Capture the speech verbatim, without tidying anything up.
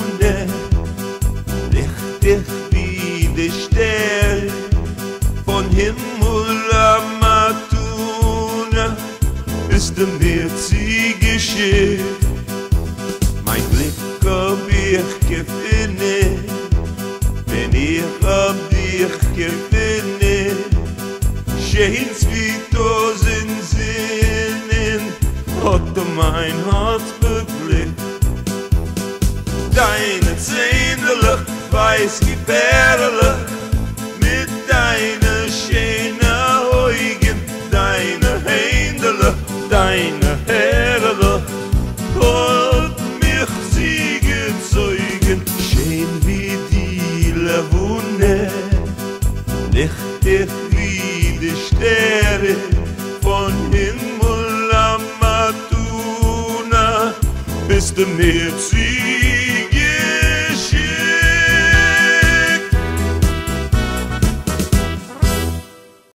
Wunder, lichtig wie die Sterne von Himmel am Matuna, bist du mir zugeschickt. Mein Blick hab ich gefunden, wenn ich hab dich gefunden, schön's wie tausend Sinnen, hat du mein Herz beblickt. Deine Zähne, weiß wie Perle, mit deiner schönen Augen, deine Hände, deine Herle, hat mich sie gezeugen, schön wie die Lawune, lichtig wie die Sterne von Himmel am Matuna, bist du mir zieh